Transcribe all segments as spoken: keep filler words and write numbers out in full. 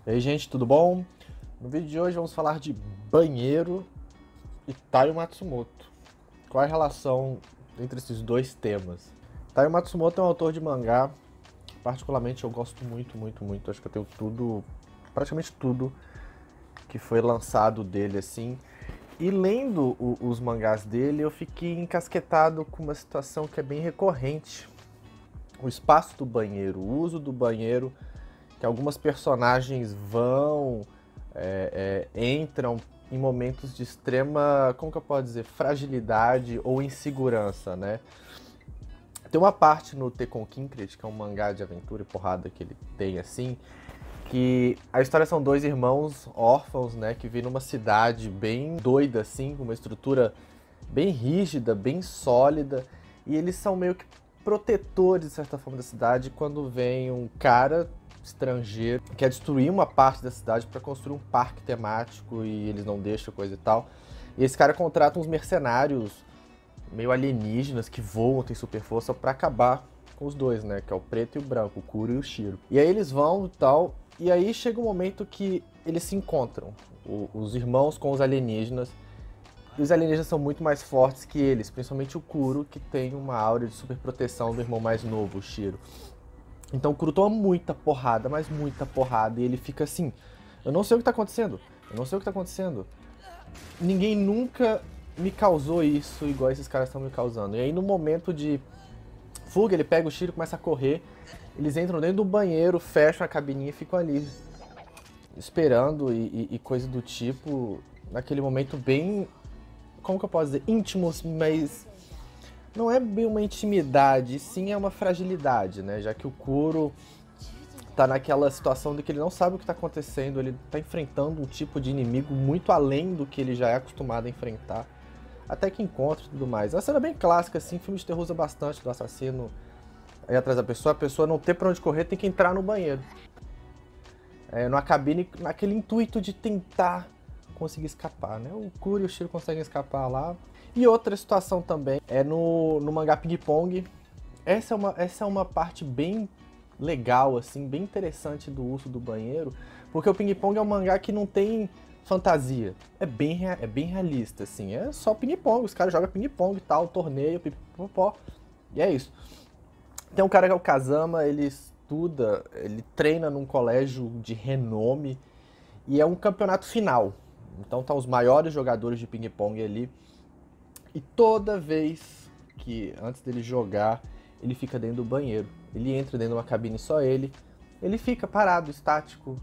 E aí, gente, tudo bom? No vídeo de hoje vamos falar de banheiro e Taiyo Matsumoto. Qual é a relação entre esses dois temas? Taiyo Matsumoto é um autor de mangá, particularmente eu gosto muito, muito, muito. Acho que eu tenho tudo, praticamente tudo que foi lançado dele, assim. E lendo o, os mangás dele, eu fiquei encasquetado com uma situação que é bem recorrente. O espaço do banheiro, o uso do banheiro, que algumas personagens vão, é, é, entram em momentos de extrema, como que eu posso dizer, fragilidade ou insegurança, né? Tem uma parte no Tekken Kinkred, que é um mangá de aventura e porrada que ele tem, assim, que a história são dois irmãos órfãos, né, que vivem numa cidade bem doida, assim, com uma estrutura bem rígida, bem sólida, e eles são meio que protetores, de certa forma, da cidade quando vem um cara estrangeiro que quer destruir uma parte da cidade para construir um parque temático e eles não deixam, coisa e tal. E esse cara contrata uns mercenários meio alienígenas que voam, tem super força, para acabar com os dois, né? Que é o preto e o branco, o Kuro e o Shiro. E aí eles vão e tal, e aí chega um momento que eles se encontram, o, os irmãos com os alienígenas. E os alienígenas são muito mais fortes que eles, principalmente o Kuro, que tem uma aura de super proteção do irmão mais novo, o Shiro. Então o Kuro toma muita porrada, mas muita porrada, e ele fica assim, eu não sei o que tá acontecendo, eu não sei o que tá acontecendo. Ninguém nunca me causou isso igual esses caras estão me causando. E aí no momento de fuga, ele pega o Shiro e começa a correr, eles entram dentro do banheiro, fecham a cabininha e ficam ali, esperando e, e, e coisa do tipo, naquele momento bem, como que eu posso dizer, íntimos, mas não é bem uma intimidade, sim é uma fragilidade, né? Já que o Kuro tá naquela situação de que ele não sabe o que tá acontecendo, ele tá enfrentando um tipo de inimigo muito além do que ele já é acostumado a enfrentar, até que encontra e tudo mais. É uma cena bem clássica, assim, filme de terror usa bastante do assassino aí atrás da pessoa, a pessoa não ter pra onde correr, tem que entrar no banheiro. É, numa cabine, naquele intuito de tentar conseguir escapar, né? O Kuro e o Shiro conseguem escapar lá. E outra situação também é no, no mangá Ping Pong. Essa é, uma, essa é uma parte bem legal, assim, bem interessante do uso do banheiro, porque o Ping Pong é um mangá que não tem fantasia. É bem, é bem realista, assim. É só Ping Pong, os caras jogam Ping Pong e tal, torneio, pipipopó. E é isso. Tem um cara que é o Kazama, ele estuda, ele treina num colégio de renome e é um campeonato final. Então tá os maiores jogadores de ping-pong ali. E toda vez que, antes dele jogar, ele fica dentro do banheiro. Ele entra dentro de uma cabine só ele. Ele fica parado, estático,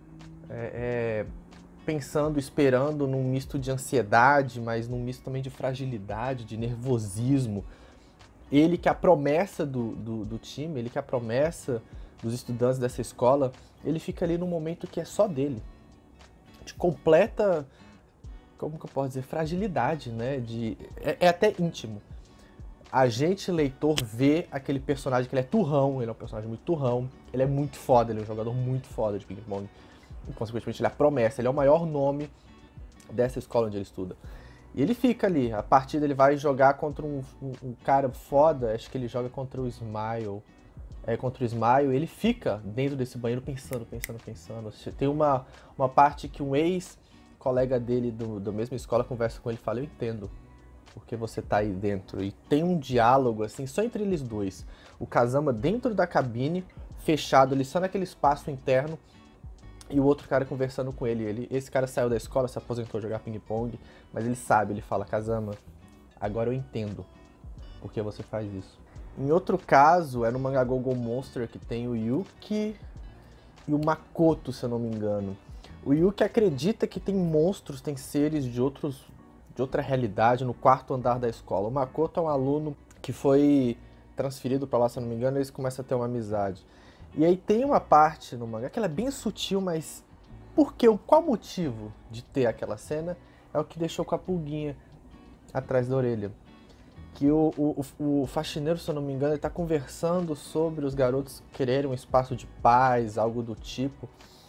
é, é, pensando, esperando num misto de ansiedade, mas num misto também de fragilidade, de nervosismo. Ele que é a promessa do, do, do time, ele que é a promessa dos estudantes dessa escola, ele fica ali num momento que é só dele. De completa, como que eu posso dizer, fragilidade, né? De, é, é até íntimo. A gente, leitor, vê aquele personagem que ele é turrão, ele é um personagem muito turrão, ele é muito foda, ele é um jogador muito foda de ping-pong. E, consequentemente, ele é a promessa, ele é o maior nome dessa escola onde ele estuda. E ele fica ali, a partida ele vai jogar contra um, um, um cara foda, acho que ele joga contra o Smile, é, contra o Smile, ele fica dentro desse banheiro pensando, pensando, pensando. Tem uma, uma parte que um ex-colega dele do, da mesma escola conversa com ele e fala, eu entendo porque você tá aí dentro. E tem um diálogo, assim, só entre eles dois. O Kazama dentro da cabine, fechado ali, só naquele espaço interno, e o outro cara conversando com ele. ele. Esse cara saiu da escola, se aposentou a jogar ping-pong, mas ele sabe, ele fala, Kazama, agora eu entendo por que você faz isso. Em outro caso, é no mangá Go-Go Monster, que tem o Yuki e o Makoto, se eu não me engano. O Yuki acredita que tem monstros, tem seres de, outros, de outra realidade no quarto andar da escola. O Makoto é um aluno que foi transferido para lá, se eu não me engano, e eles começam a ter uma amizade. E aí tem uma parte no mangá que ela é bem sutil, mas por quê? Qual motivo de ter aquela cena é o que deixou com a pulguinha atrás da orelha. Que o, o, o faxineiro, se eu não me engano, ele tá conversando sobre os garotos quererem um espaço de paz, algo do tipo.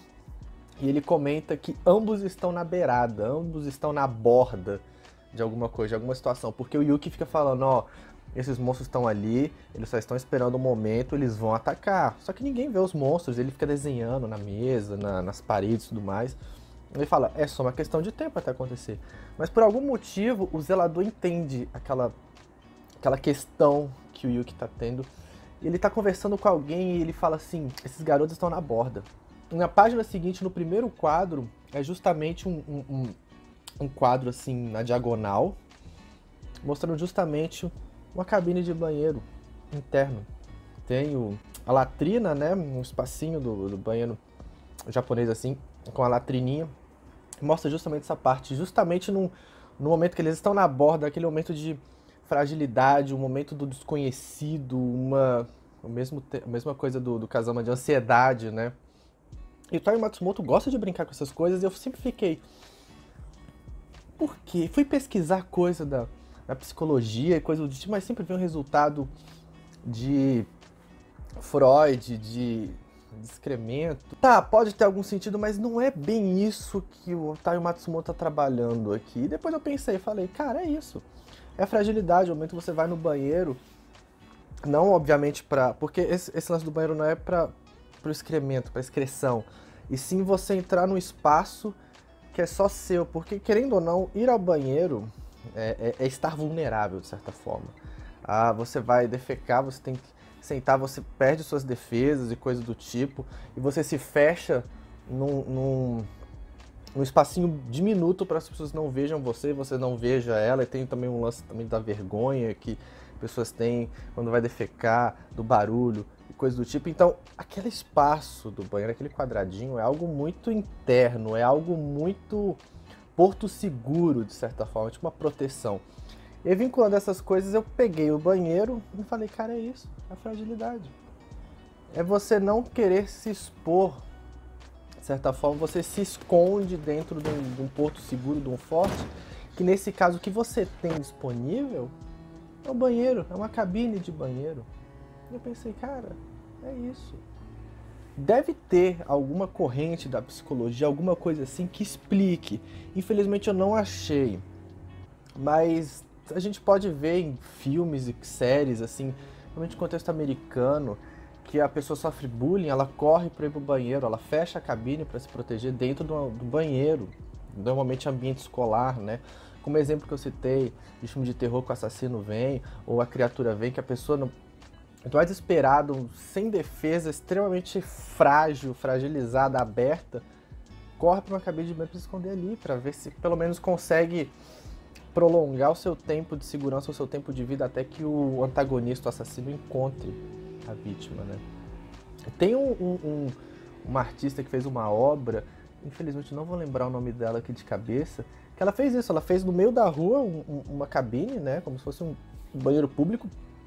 E ele comenta que ambos estão na beirada, ambos estão na borda de alguma coisa, de alguma situação. Porque o Yuki fica falando, ó, esses monstros estão ali, eles só estão esperando o momento, eles vão atacar. Só que ninguém vê os monstros, ele fica desenhando na mesa, na, nas paredes e tudo mais. Ele fala, é só uma questão de tempo até acontecer. Mas por algum motivo, o zelador entende aquela, aquela questão que o Yuki tá tendo. E ele tá conversando com alguém e ele fala assim, esses garotos estão na borda. E na página seguinte, no primeiro quadro, é justamente um, um, um, um quadro assim, na diagonal, mostrando justamente uma cabine de banheiro interno. Tem o, a latrina, né, um espacinho do, do banheiro japonês assim, com a latrininha. Mostra justamente essa parte, justamente no, no momento que eles estão na borda, aquele momento de fragilidade, um momento do desconhecido, uma o mesmo a mesma coisa do, do Kazama, de ansiedade, né? E o Taiyo Matsumoto gosta de brincar com essas coisas e eu sempre fiquei... Por quê? Fui pesquisar coisa da, da psicologia e coisa do tipo, mas sempre veio um resultado de Freud, de... excremento. Tá, pode ter algum sentido, mas não é bem isso que o Taiyo Matsumoto tá trabalhando aqui. E depois eu pensei, falei, cara, é isso. É a fragilidade, o momento que você vai no banheiro, não obviamente pra... Porque esse, esse lance do banheiro não é pra, pro excremento, pra excreção. E sim você entrar num espaço que é só seu. Porque, querendo ou não, ir ao banheiro é, é, é estar vulnerável, de certa forma. Ah, você vai defecar, você tem que sentar, você perde suas defesas e coisas do tipo, e você se fecha num, num, num espacinho diminuto para as pessoas não vejam você, você não veja ela, e tem também um lance também da vergonha que pessoas têm quando vai defecar, do barulho e coisas do tipo. Então, aquele espaço do banheiro, aquele quadradinho, é algo muito interno, é algo muito porto seguro, de certa forma, tipo uma proteção. E vinculando essas coisas, eu peguei o banheiro e falei, cara, é isso, é a fragilidade. É você não querer se expor, de certa forma, você se esconde dentro de um, de um porto seguro, de um forte, que nesse caso o que você tem disponível é o banheiro, é uma cabine de banheiro. E eu pensei, cara, é isso. Deve ter alguma corrente da psicologia, alguma coisa assim que explique. Infelizmente eu não achei, mas... a gente pode ver em filmes e séries, assim, realmente no contexto americano, que a pessoa sofre bullying, ela corre para ir pro banheiro, ela fecha a cabine para se proteger dentro do, do banheiro, normalmente ambiente escolar, né? Como exemplo que eu citei, de filme de terror que o assassino vem, ou a criatura vem, que a pessoa, não, muito mais desesperado, sem defesa, extremamente frágil, fragilizada, aberta, corre para uma cabine de banheiro para se esconder ali, para ver se pelo menos consegue prolongar o seu tempo de segurança, o seu tempo de vida, até que o antagonista, o assassino, encontre a vítima, né? Tem um, um, um, uma artista que fez uma obra, infelizmente não vou lembrar o nome dela aqui de cabeça, que ela fez isso, ela fez no meio da rua um, um, uma cabine, né, como se fosse um banheiro público,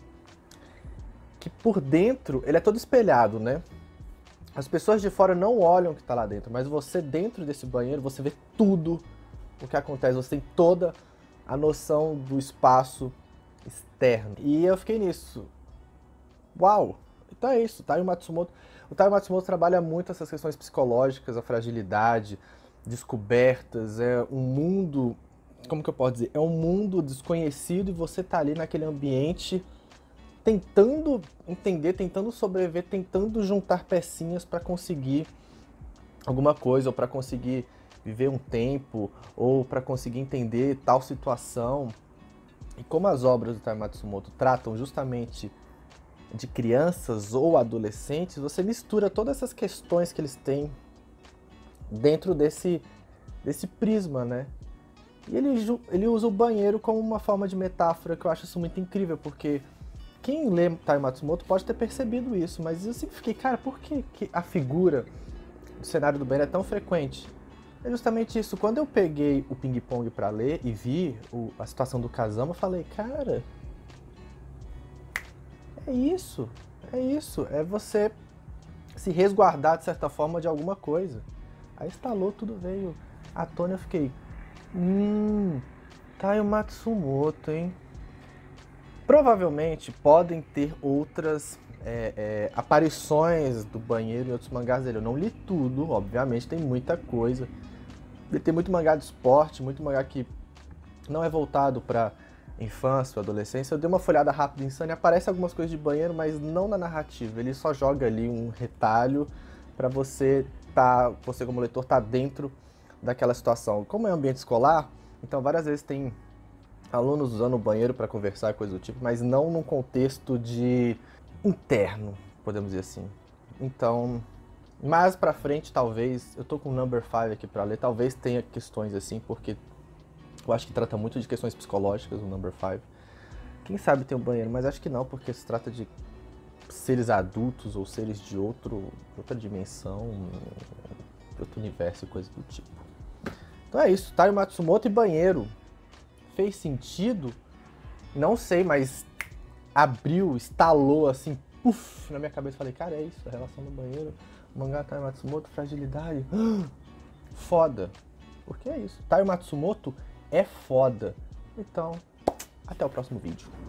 que por dentro ele é todo espelhado, né? As pessoas de fora não olham o que está lá dentro, mas você dentro desse banheiro, você vê tudo o que acontece, você tem toda a noção do espaço externo. E eu fiquei nisso. Uau! Então é isso, Taiyo Matsumoto. O Taiyo Matsumoto trabalha muito essas questões psicológicas, a fragilidade, descobertas, é um mundo, como que eu posso dizer? É um mundo desconhecido e você tá ali naquele ambiente tentando entender, tentando sobreviver, tentando juntar pecinhas para conseguir alguma coisa ou para conseguir viver um tempo, ou para conseguir entender tal situação. E como as obras do Taiyo Matsumoto tratam justamente de crianças ou adolescentes, você mistura todas essas questões que eles têm dentro desse, desse prisma, né? E ele, ele usa o banheiro como uma forma de metáfora, que eu acho isso muito incrível, porque quem lê Taiyo Matsumoto pode ter percebido isso, mas eu sempre fiquei, cara, por que, que a figura do cenário do banheiro é tão frequente? É justamente isso. Quando eu peguei o ping-pong pra ler e vi o, a situação do Kazama, eu falei, cara, é isso, é isso. É você se resguardar, de certa forma, de alguma coisa. Aí instalou, tudo veio à tona, eu fiquei, hum, Taiyo Matsumoto, hein? Provavelmente podem ter outras é, é, aparições do banheiro em outros mangás dele. Eu não li tudo, obviamente, tem muita coisa. Ele tem muito mangá de esporte, muito mangá que não é voltado para infância ou adolescência, eu dei uma folhada rápida em Sunny, aparece algumas coisas de banheiro, mas não na narrativa. Ele só joga ali um retalho pra você tá, você como leitor tá dentro daquela situação. Como é ambiente escolar, então várias vezes tem alunos usando o banheiro para conversar, coisa do tipo, mas não num contexto de interno, podemos dizer assim. Então, mais pra frente, talvez, eu tô com o number five aqui pra ler, talvez tenha questões assim, porque eu acho que trata muito de questões psicológicas, o number five. Quem sabe tem um banheiro, mas acho que não, porque se trata de seres adultos ou seres de outro, outra dimensão, outro universo e coisa do tipo. Então é isso, Taiyo Matsumoto e banheiro. Fez sentido? Não sei, mas abriu, estalou assim, puf, na minha cabeça. Falei, cara, é isso, a relação do banheiro, mangá Taiyo Matsumoto, fragilidade. Foda. Porque é isso, Taiyo Matsumoto é foda. Então, até o próximo vídeo.